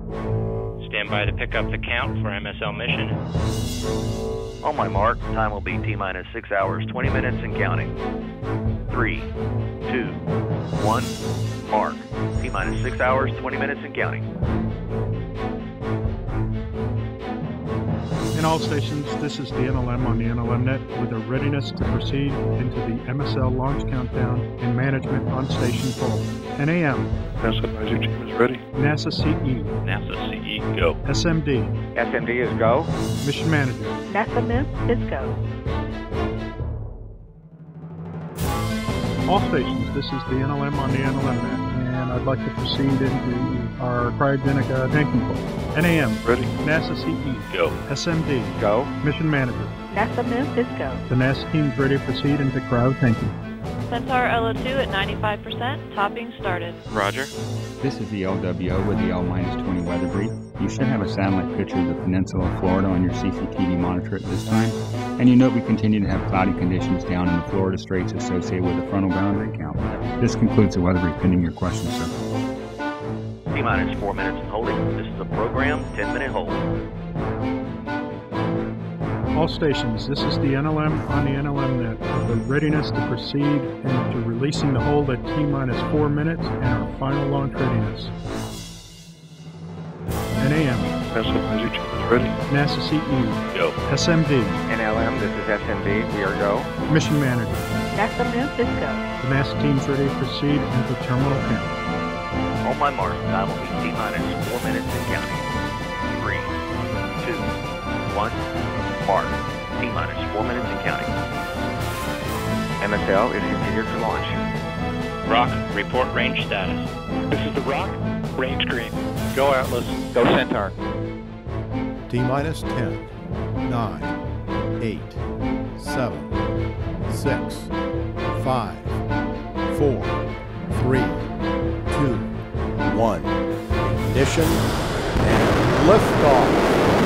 Stand by to pick up the count for MSL mission. On my mark, time will be T-minus 6 hours, 20 minutes and counting. 3, 2, 1, mark. T-minus 6 hours, 20 minutes and counting. In all stations, this is the NLM on the NLMnet with a readiness to proceed into the MSL launch countdown and management on station full. NAM. NASA advisory team is ready. NASA CE. NASA CE, go. SMD. SMD is go. Mission Manager. NASA MIM is go. All stations, this is the NLM on the NLMnet, and I'd like to proceed into our cryogenic tanking pool. NAM. Ready. NASA CE. Go. SMD. Go. Mission Manager. NASA MIM is go. The NASA team is ready to proceed into cryo tanking. Centaur LO2 at 95%, topping started. Roger. This is the LWO with the L-20 weather brief. You should have a satellite picture of the peninsula of Florida on your CCTV monitor at this time. And you note we continue to have cloudy conditions down in the Florida Straits associated with the frontal boundary count. This concludes the weather brief pending your questions, sir. T-minus 4 minutes and holding. This is the program, 10-minute hold. All stations, this is the NLM on the NLMnet with the readiness to proceed into releasing the hold at T-minus 4 minutes and our final launch readiness. NAM. NASA advisory team is ready. NASA CE. Go. SMD. NLM, this is SMD. We are go. Mission Manager. NASA MIM is go. The NASA team's ready to proceed into terminal count. On my mark, time will be T-minus 4 minutes and counting. 3, 2, 1, mark. T-minus 4 minutes and counting. MSL is configured for launch. Rock, report range status. This is the Rock. Range green. Go Atlas. Go Centaur. T-minus 10, 9, 8, 7, 6, 5, 4, 3, 2, 1. Ignition and liftoff.